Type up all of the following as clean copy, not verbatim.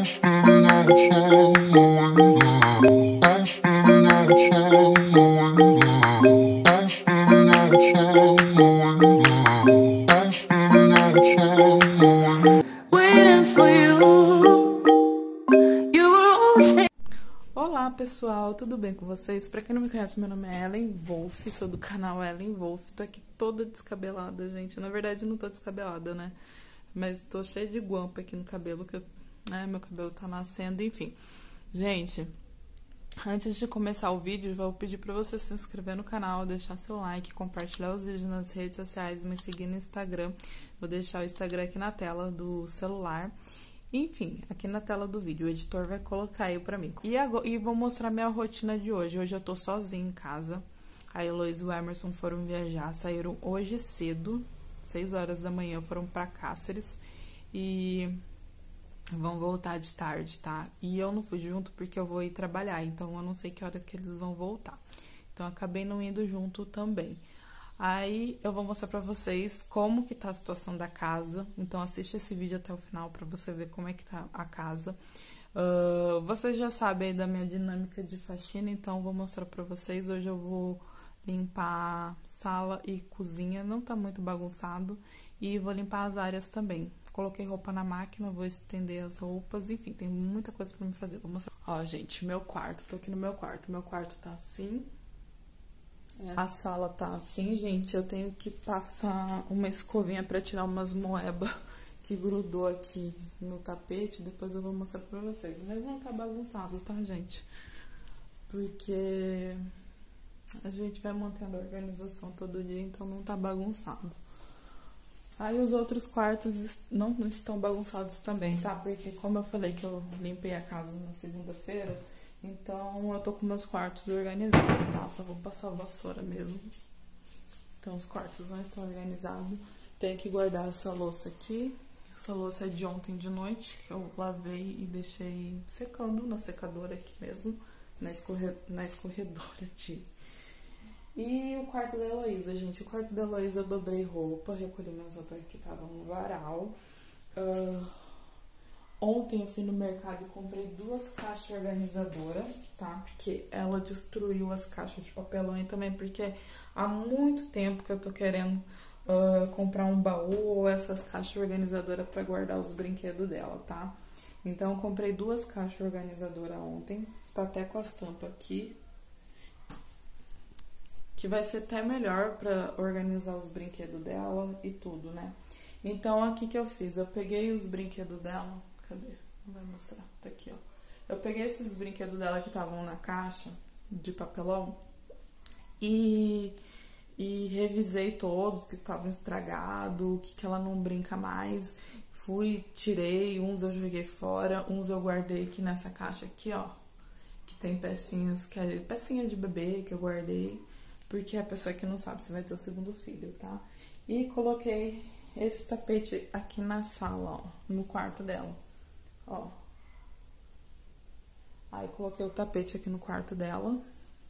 Olá pessoal, tudo bem com vocês? Pra quem não me conhece, meu nome é Ellen Wolf, sou do canal Ellen Wolf. Tô aqui toda descabelada, gente. Na verdade não tô descabelada, né? Mas tô cheia de guampa aqui no cabelo, que meu cabelo tá nascendo, enfim. Gente, antes de começar o vídeo, vou pedir pra você se inscrever no canal, deixar seu like, compartilhar os vídeos nas redes sociais, me seguir no Instagram. Vou deixar o Instagram aqui na tela do celular. Enfim, aqui na tela do vídeo, o editor vai colocar aí pra mim. E vou mostrar minha rotina de hoje. Hoje eu tô sozinha em casa. A Heloísa e o Emerson foram viajar, saíram hoje cedo, 6 horas da manhã, foram pra Cáceres. E vão voltar de tarde, tá? E eu não fui junto porque eu vou ir trabalhar, então eu não sei que hora que eles vão voltar. Então eu acabei não indo junto também. Aí eu vou mostrar pra vocês como que tá a situação da casa. Então assiste esse vídeo até o final pra você ver como é que tá a casa. Vocês já sabem aí da minha dinâmica de faxina, então eu vou mostrar pra vocês. Hoje eu vou limpar sala e cozinha, não tá muito bagunçado. E vou limpar as áreas também. Coloquei roupa na máquina, vou estender as roupas, enfim, tem muita coisa pra me fazer. Vou mostrar. Ó, gente, meu quarto, tô aqui no meu quarto. Meu quarto tá assim. A sala tá assim, gente, eu tenho que passar uma escovinha pra tirar umas moeba que grudou aqui no tapete, depois eu vou mostrar pra vocês. Mas não tá bagunçado, tá, gente? Porque a gente vai mantendo a organização todo dia, então não tá bagunçado. Aí os outros quartos não estão bagunçados também, tá? Porque como eu falei que eu limpei a casa na segunda-feira, então eu tô com meus quartos organizados, tá? Só vou passar a vassoura mesmo. Então os quartos não estão organizados. Tenho que guardar essa louça aqui. Essa louça é de ontem de noite, que eu lavei e deixei secando na secadora aqui mesmo, na escorredora de... E o quarto da Heloísa, gente. O quarto da Heloísa eu dobrei roupa, recolhi minhas roupas que estavam no varal. Ontem eu fui no mercado e comprei 2 caixas organizadoras, tá? Porque ela destruiu as caixas de papelão e também porque há muito tempo que eu tô querendo comprar um baú ou essas caixas organizadoras pra guardar os brinquedos dela, tá? Então eu comprei 2 caixas organizadoras ontem, tá até com as tampas aqui, que vai ser até melhor pra organizar os brinquedos dela e tudo, né? Então, aqui que eu fiz, eu peguei os brinquedos dela, cadê? Não vai mostrar, tá aqui, ó. Eu peguei esses brinquedos dela que estavam na caixa de papelão e revisei todos que estavam estragados, o que ela não brinca mais. Fui, tirei, uns eu joguei fora, uns eu guardei aqui nessa caixa aqui, ó. Que tem pecinhas, que é pecinha de bebê que eu guardei. Porque a pessoa que não sabe se vai ter o segundo filho, tá? E coloquei esse tapete aqui na sala, ó, no quarto dela, ó. Aí coloquei o tapete aqui no quarto dela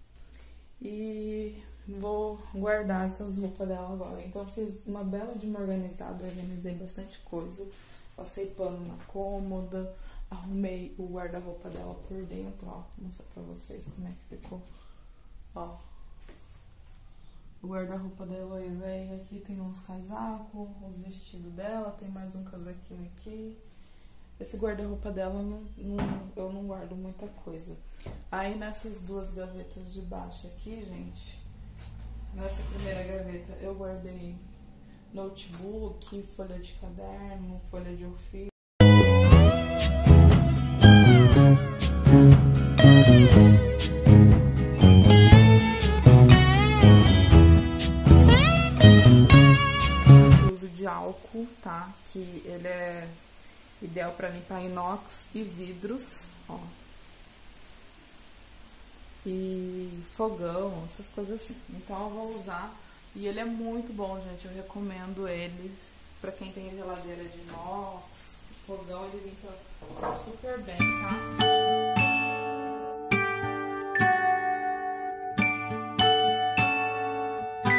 e vou guardar essas roupas dela agora. Então eu fiz uma bela de uma organizada, organizei bastante coisa, passei pano na cômoda, arrumei o guarda-roupa dela por dentro, ó. Vou mostrar pra vocês como é que ficou, ó. O guarda-roupa da Heloísa aí, aqui tem uns casacos, os vestidos dela, tem mais um casaquinho aqui. Esse guarda-roupa dela, eu não guardo muita coisa. Aí nessas 2 gavetas de baixo aqui, gente, nessa primeira gaveta eu guardei notebook, folha de caderno, folha de ofício. Álcool, tá? Que ele é ideal para limpar inox e vidros, ó. E fogão, essas coisas assim. Então eu vou usar. E ele é muito bom, gente. Eu recomendo ele para quem tem geladeira de inox, fogão, ele limpa super bem, tá?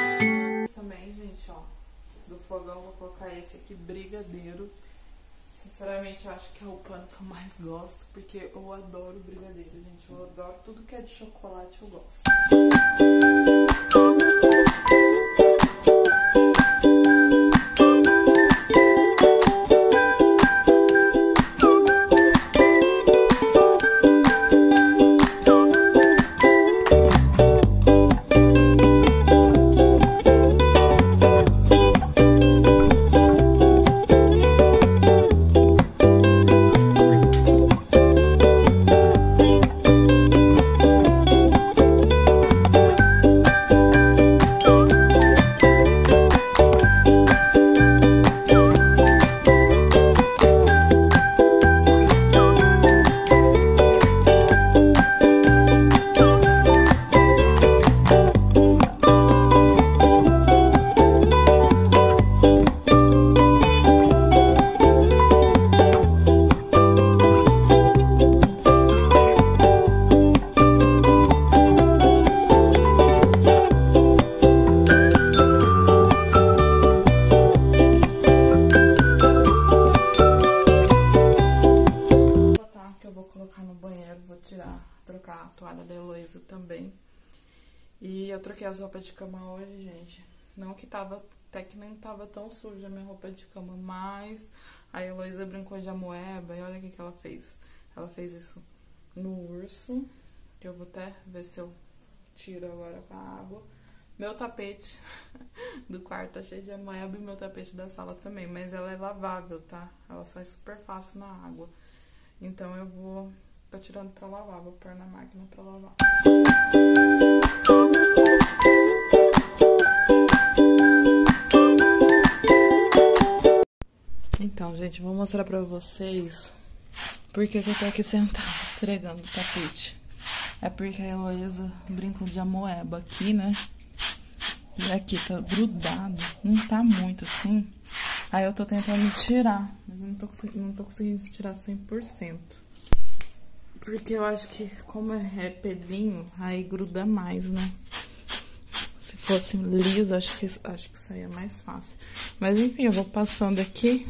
Também, gente, ó. Do fogão, vou colocar esse aqui, brigadeiro. Sinceramente, eu acho que é o pano que eu mais gosto, porque eu adoro brigadeiro, gente. Eu adoro tudo que é de chocolate, eu gosto. Trocar a toalha da Heloísa também. E eu troquei as roupas de cama hoje, gente. Não que tava, até que nem tava tão suja a minha roupa de cama, mas a Heloísa brincou de amoeba e olha o que ela fez. Ela fez isso no urso, que eu vou até ver se eu tiro agora com a água. Meu tapete do quarto tá cheio de amoeba e meu tapete da sala também, mas ela é lavável, tá? Ela sai super fácil na água. Então eu vou... Tô tirando pra lavar, vou pôr na máquina pra lavar. Então, gente, vou mostrar pra vocês por que eu tô aqui sentada, esfregando o tapete. É porque a Heloísa brincou de amoeba aqui, né? E aqui tá grudado, não tá muito assim. Aí eu tô tentando tirar, mas não tô conseguindo tirar 100%. Porque eu acho que, como é pelinho, aí gruda mais, né? Se fosse liso, acho que saía mais fácil. Mas, enfim, eu vou passando aqui.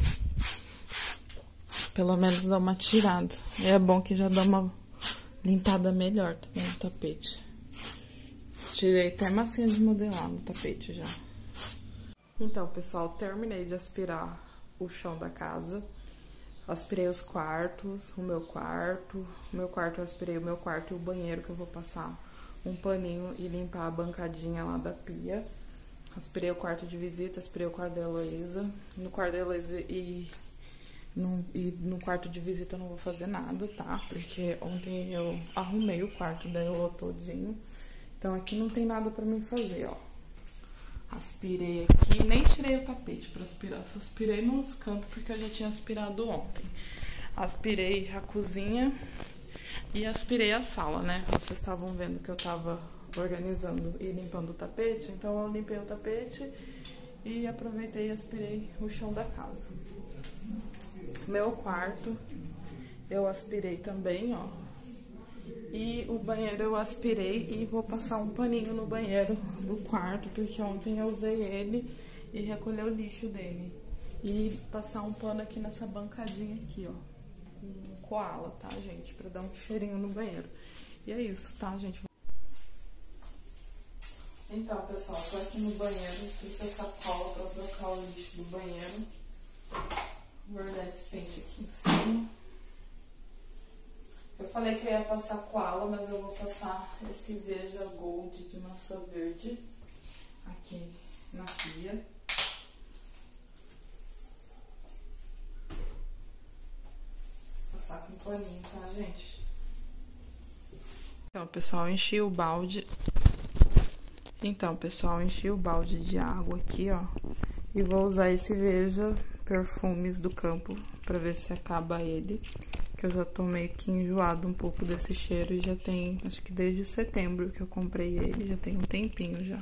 Pelo menos dá uma tirada. E é bom que já dá uma limpada melhor também no tapete. Tirei até massinha de modelar no tapete já. Então, pessoal, terminei de aspirar o chão da casa. Aspirei os quartos, o meu quarto eu aspirei o meu quarto e o banheiro, que eu vou passar um paninho e limpar a bancadinha lá da pia. Aspirei o quarto de visita, aspirei o quarto da Heloísa. No quarto da Heloísa e no quarto de visita eu não vou fazer nada, tá? Porque ontem eu arrumei o quarto da Elo todinho. Então aqui não tem nada pra mim fazer, ó. Aspirei aqui, nem tirei o tapete pra aspirar, só aspirei nos cantos porque eu já tinha aspirado ontem. Aspirei a cozinha e aspirei a sala, né? Vocês estavam vendo que eu tava organizando e limpando o tapete, então eu limpei o tapete e aproveitei e aspirei o chão da casa. Meu quarto eu aspirei também, ó. E o banheiro eu aspirei e vou passar um paninho no banheiro do quarto, porque ontem eu usei ele e recolher o lixo dele. E passar um pano aqui nessa bancadinha aqui, ó, com koala, tá, gente? Pra dar um cheirinho no banheiro. E é isso, tá, gente? Então, pessoal, tô aqui no banheiro, fiz essa sacola pra trocar o lixo do banheiro. Vou guardar esse pente aqui em cima. Eu falei que eu ia passar koala, mas eu vou passar esse Veja Gold de maçã verde aqui na pia. Passar com paninho, tá, gente? Então, pessoal, enchi o balde. Enchi o balde de água aqui, ó. E vou usar esse Veja Perfumes do Campo pra ver se acaba ele. Que eu já tô meio que enjoado um pouco desse cheiro e já tem, acho que desde setembro que eu comprei ele, já tem um tempinho já.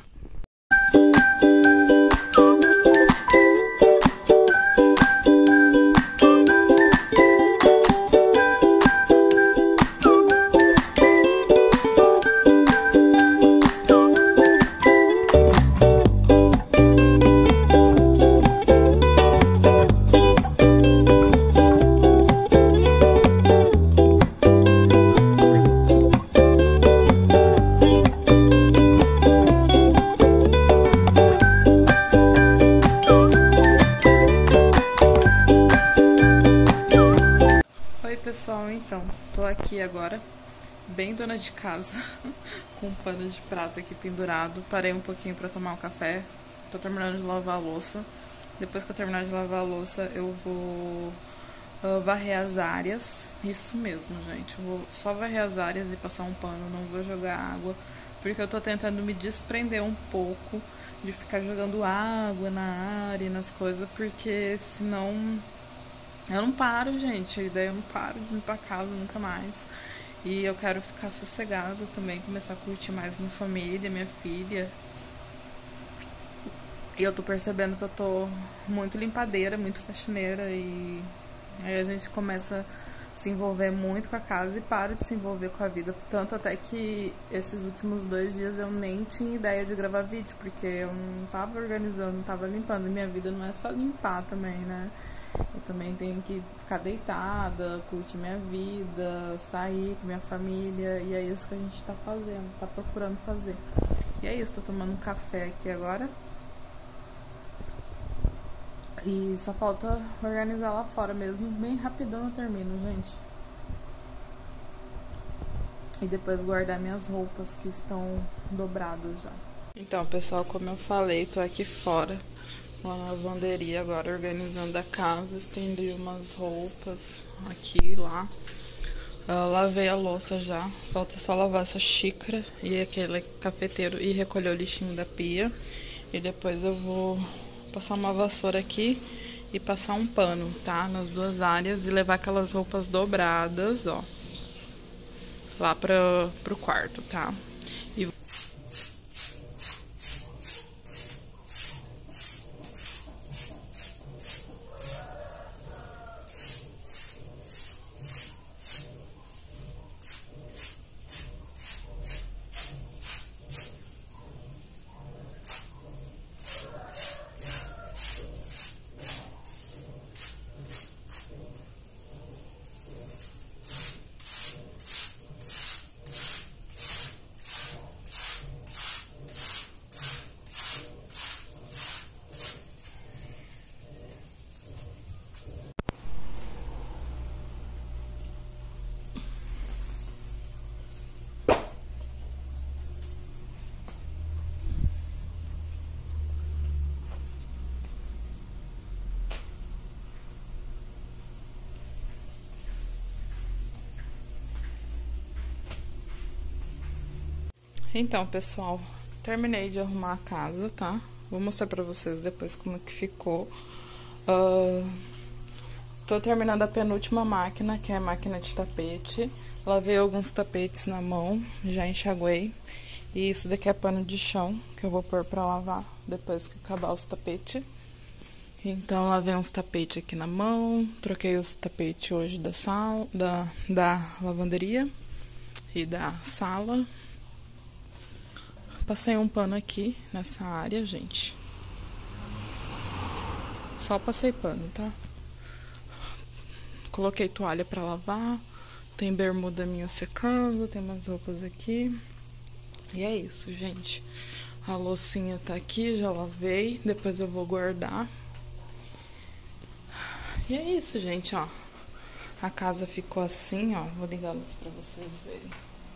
pessoal, então, tô aqui agora, bem dona de casa, com um pano de prato aqui pendurado. Parei um pouquinho pra tomar um café, tô terminando de lavar a louça. Depois que eu terminar de lavar a louça, eu vou varrer as áreas. Isso mesmo, gente, eu vou só varrer as áreas e passar um pano, não vou jogar água, porque eu tô tentando me desprender um pouco de ficar jogando água na área e nas coisas, porque senão eu não paro, gente. E daí eu não paro de ir pra casa nunca mais. E eu quero ficar sossegada também, começar a curtir mais minha família, minha filha. E eu tô percebendo que eu tô muito limpadeira, muito faxineira. E aí a gente começa a se envolver muito com a casa e para de se envolver com a vida. Tanto até que esses últimos 2 dias eu nem tinha ideia de gravar vídeo, porque eu não tava organizando, não tava limpando. E minha vida não é só limpar também, né? Eu também tenho que ficar deitada, curtir minha vida, sair com minha família. E é isso que a gente tá fazendo, tá procurando fazer. E é isso, tô tomando um café aqui agora. E só falta organizar lá fora mesmo. Bem rapidão eu termino, gente. E depois guardar minhas roupas que estão dobradas já. Então, pessoal, como eu falei, tô aqui fora na lavanderia agora, organizando a casa. Estendi umas roupas aqui e lá. Lavei a louça já. Falta só lavar essa xícara e aquele cafeteiro e recolher o lixinho da pia. E depois eu vou passar uma vassoura aqui e passar um pano, tá? Nas duas áreas e levar aquelas roupas dobradas, ó, lá pro quarto, tá? E então, pessoal, terminei de arrumar a casa, tá? Vou mostrar pra vocês depois como que ficou. Tô terminando a penúltima máquina, que é a máquina de tapete. Lavei alguns tapetes na mão, já enxaguei. E isso daqui é pano de chão, que eu vou pôr pra lavar depois que acabar os tapetes. Então, lavei uns tapetes aqui na mão. Troquei os tapetes hoje da sala, da lavanderia e da sala. Passei um pano aqui nessa área, gente. Só passei pano, tá? Coloquei toalha pra lavar. Tem bermuda minha secando. Tem umas roupas aqui. E é isso, gente. A loucinha tá aqui, já lavei. Depois eu vou guardar. E é isso, gente, ó. A casa ficou assim, ó. Vou ligar a luz pra vocês verem.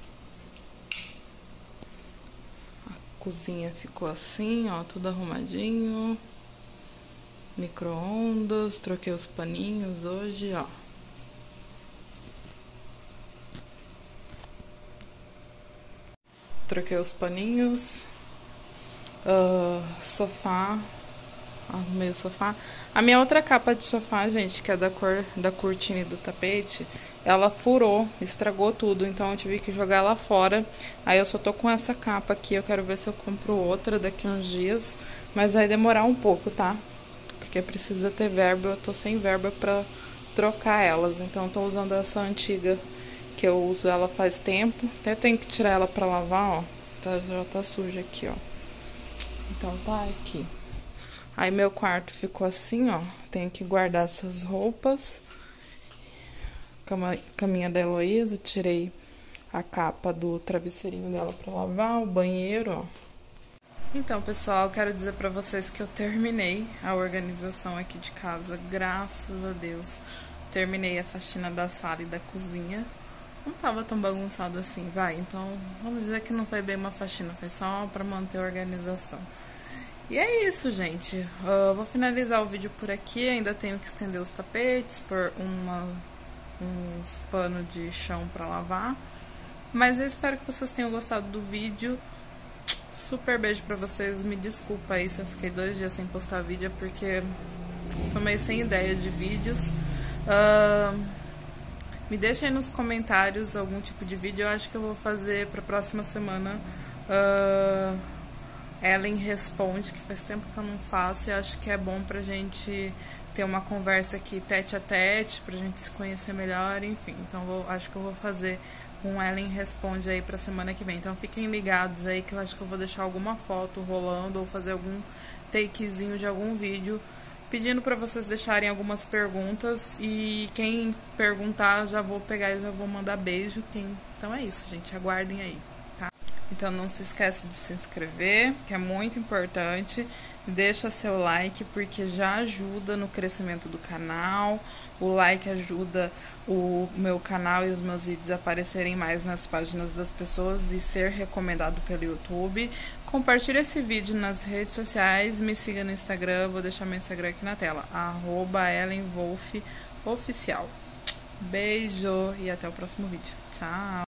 Cozinha ficou assim, ó, tudo arrumadinho. Micro-ondas, troquei os paninhos hoje, ó. Troquei os paninhos. Sofá. Arrumei o sofá. A minha outra capa de sofá, gente, que é da cor da cortina e do tapete, ela furou, estragou tudo, então eu tive que jogar ela fora. Aí eu só tô com essa capa aqui, eu quero ver se eu compro outra daqui uns dias, mas vai demorar um pouco, tá? Porque precisa ter verba, eu tô sem verba pra trocar elas, então eu tô usando essa antiga, que eu uso ela faz tempo. Até tenho que tirar ela pra lavar, ó, já tá suja aqui, ó. Então tá aqui. Aí meu quarto ficou assim, ó. Tenho que guardar essas roupas. Caminha da Heloísa, tirei a capa do travesseirinho dela pra lavar, o banheiro, ó. Então, pessoal, eu quero dizer pra vocês que eu terminei a organização aqui de casa, graças a Deus. terminei a faxina da sala e da cozinha. Não tava tão bagunçado assim, vai. Então, vamos dizer que não foi bem uma faxina, foi só pra manter a organização. E é isso, gente. Vou finalizar o vídeo por aqui. Ainda tenho que estender os tapetes, pôr uns panos de chão pra lavar. Mas eu espero que vocês tenham gostado do vídeo. Super beijo pra vocês. Me desculpa aí se eu fiquei 2 dias sem postar vídeo, porque tô meio sem ideia de vídeos. Me deixa aí nos comentários algum tipo de vídeo. Eu acho que eu vou fazer pra próxima semana. Ellen Responde, que faz tempo que eu não faço, e acho que é bom pra gente ter uma conversa aqui tete a tete, pra gente se conhecer melhor, enfim. Então acho que eu vou fazer um Ellen Responde aí pra semana que vem. Então fiquem ligados aí que eu acho que eu vou deixar alguma foto rolando ou fazer algum takezinho de algum vídeo pedindo pra vocês deixarem algumas perguntas, e quem perguntar já vou pegar e já vou mandar beijo. Então é isso, gente, aguardem aí, tá? Então não se esqueça de se inscrever, que é muito importante. Deixa seu like, porque já ajuda no crescimento do canal. O like ajuda o meu canal e os meus vídeos a aparecerem mais nas páginas das pessoas e ser recomendado pelo YouTube. Compartilhe esse vídeo nas redes sociais, me siga no Instagram, vou deixar meu Instagram aqui na tela, @EllenWolfOficial. Beijo e até o próximo vídeo. Tchau!